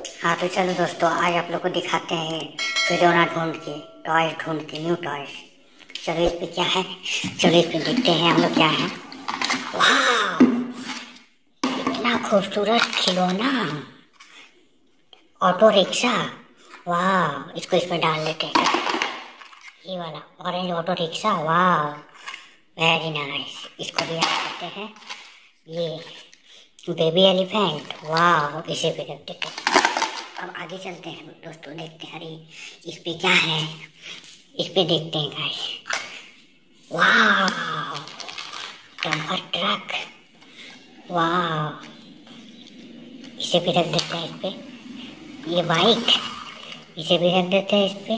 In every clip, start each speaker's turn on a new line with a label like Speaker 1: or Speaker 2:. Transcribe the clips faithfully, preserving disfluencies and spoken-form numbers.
Speaker 1: हाँ तो चलो दोस्तों, आज आप लोग को दिखाते हैं खिलौना ढूंढ के, टॉयज ढूंढ के, न्यू टॉयज। चलो इस पे क्या है, चलो इस पे देखते हैं हम लोग क्या है। वाह, इतना खूबसूरत खिलौना, ऑटो रिक्शा। वाह, इसको इसमें डाल लेते हैं। ये वाला ऑरेंज ऑटो रिक्शा, वाह वेरी नाइस। इसको भी ऐड करते हैं। ये बेबी एलिफेंट, वाह, इसे भी रख देते हैं। अब आगे चलते हैं दोस्तों, देखते हैं। अरे इस पे क्या है, इस पे देखते हैं गाइस। वाह, डंपर ट्रक, वाह, इसे भी रख देते हैं इस पे। ये बाइक, इसे भी रख देते हैं इस पे।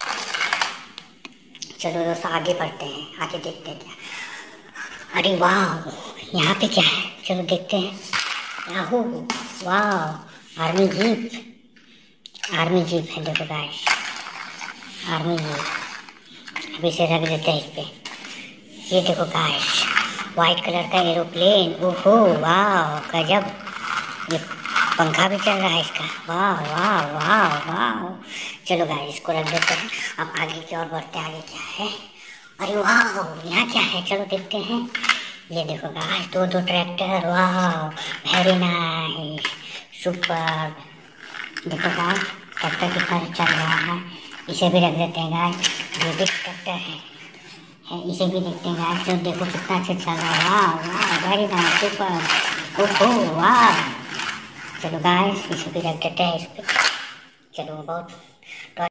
Speaker 1: चलो दोस्तों आगे बढ़ते हैं, आगे देखते हैं क्या। अरे वाह, यहाँ पे क्या है, चलो देखते हैं। याहू, वाह, आर्मी जीप, आर्मी जीप है, देखो गाइस, आर्मी जीप। अब इसे रख देते हैं इस पे। ये देखो गाइस, वाइट कलर का एरोप्लेन, ओहो वाह गजब। ये पंखा भी चल रहा है इसका, वाह वाह वाह वाह। चलो गाइस इसको रख देते हैं। अब आगे की ओर बढ़ते हैं, आगे क्या है। अरे वाह, यहाँ क्या है, चलो देखते हैं। ये देखो गाइस, दो दो ट्रैक्टर, वाह वेरी नाइस, सुपर। देखो गाइस ट्रैक्टर कितना चल रहा है, इसे भी रख देते हैं गाइस। ये भी ट्रैक्टर है, है इसे भी देखते हैं गाइस। तो देखो कितना अच्छा चल रहा है, वाह वाह वेरी नाइस, सुपर, ओहो वाह। चलो गाइस इसे भी रख देते हैं इस पे। चलो बहुत